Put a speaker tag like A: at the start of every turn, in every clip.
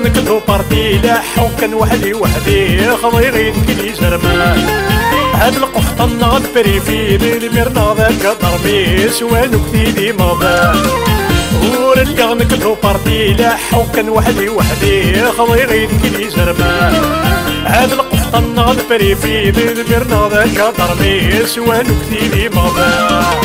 A: نكذو بارتي لاحو كان وحدي خضي غير كلي زرمان هاد القفطن غفري في بالمرنا ذاك ضربي سوالو كتيدي مضان ورلقا نكذو بارتي لاحو كان وحدي خضي غير كلي زرمان هاد القفطن غفري في بالمرنا ذاك ضربي سوالو كتيدي مضان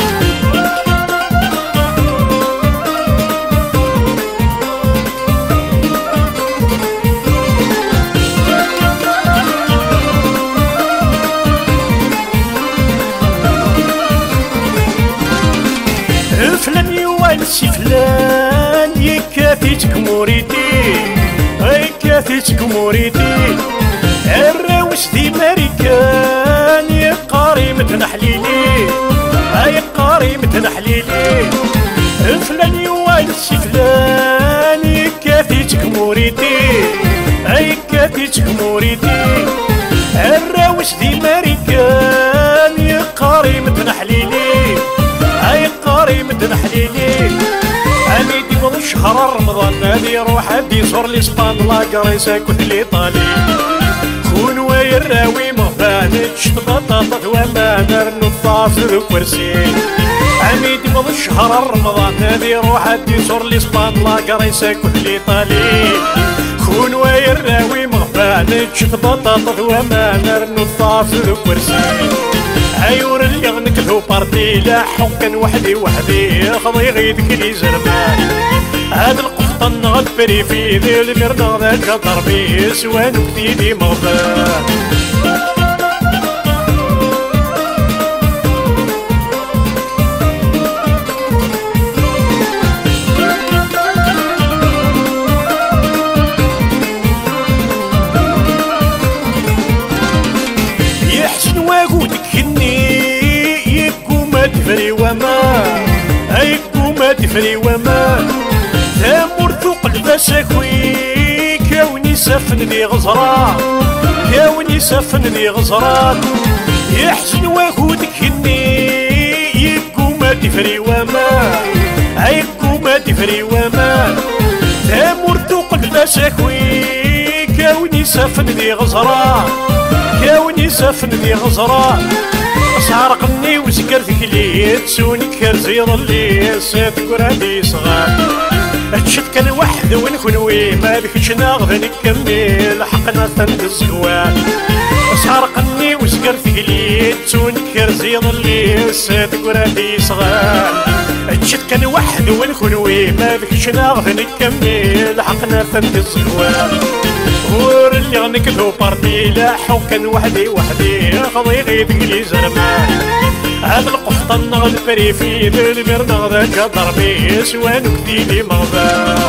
A: فلان يوالسي فلان يكافيتك موريتي يكافيتك موريتي الراوس دي ماريكان يقاري متنحليلي يقاري متنحليلي فلان يوالسي فلان يكافيتك موريتي يكافيتك موريتي الراوس دي ماريكان يقاري متنحليلي قاري مدن حليلي اني دي وضو شهر رمضان هادي روح هادي صور لي سبان لاكاري ساكوت لي طالي كون وير راوي مغفانتش بطاطا وما نرنو الطاف ذو كرسي اني دي وضو شهر رمضان هادي روح هادي صور لي سبان لاكاري ساكوت لي طالي كون وير راوي مغفانتش بطاطا وما نرنو الطاف ذو كرسي عيور اللي غنكذو بارتي لاحو كان وحدي خضي غيد كلي زرمان هاد القفطن غفري في ذي المرنا ذاك ضربي سوانو كتيدي مغفان يحسن واقودك تفري وما ما تفري وما تامور ثوق البساكوي كوني سفن ذي غزران كوني سفن ذي غزران يحزن وهودك هني ما تفري وما ما تفري وما تامور ثوق البساكوي كوني سفن ذي غزران كوني سفن ذي غزران سارقني وسكرتك لي تسوني كرزي ظلي سيد قرادي صغار تشد كان وحد ونكونوي ما بكش ناخذ نكمل حقنا ثند الزهوان سارقني وسكرتك لي تسوني كرزي ظلي سيد قرادي صغار تشد كان وحد ونكونوي ما بكش ناخذ نكمل حقنا ثند الزهوان ورلي غنكذو بارتي لاحو كان وحدي خضي غيد كلي زرمان هاد القفطن غنفري في ذي المرنا ذاك ضربي سوانو كتيدي مغفان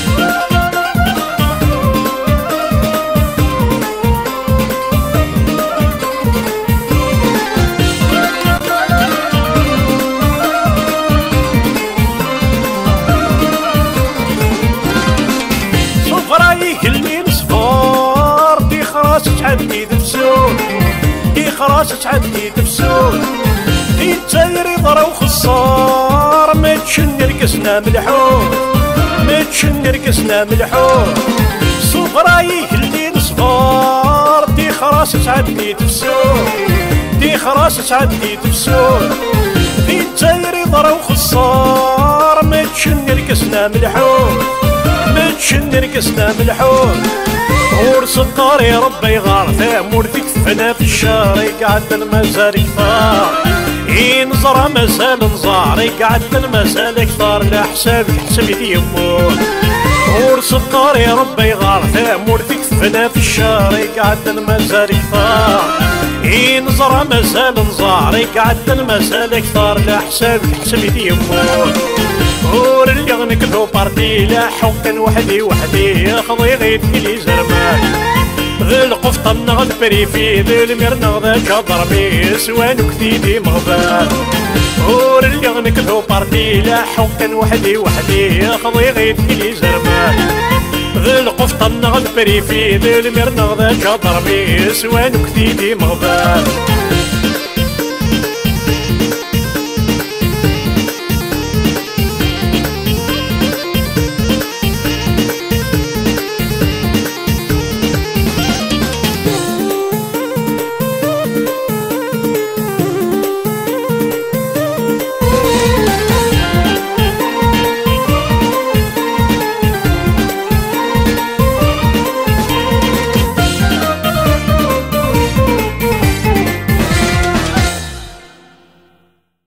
A: صفرايك اللي نصفار دي خراس تعدي دفسور دي خراس تعدي دفسور دي تايري ضرا وخصار ما تشن رقصنا ملحور ما تشن رقصنا ملحور صفرايك اللي نصفار دي خراس تعدي دفسور دي خراس تعدي دفسور دي تايري ضرا وخصار ما تشن رقصنا ملحور ما تشن رقصنا ملحور ورس الدار يا ربي غار ثامور تكفنا في الشهر يقعد المزار كثار ينظر مسال نزار يقعد المسال كثار لا حسابك حسبي يمو ورس الدار يا ربي غار ثامور تكفنا في الشهر يقعد المزار كثار ينظر مسال نزار يقعد المسال كثار لا حسابك حسبي يمو ور اللي غنكذو بارتي لاحو كان وحدي خضي غيد كلي زرمان ذي القفطن غنفري في ذي المرنا ذاك ضربي سوانو كتيدي مغفان ور اللي غنكذو بارتي لاحو كان وحدي خضي غيد كلي زرمان ذي القفطن غنفري في ذي المرنا ذاك ضربي سوانو كتيدي مغفان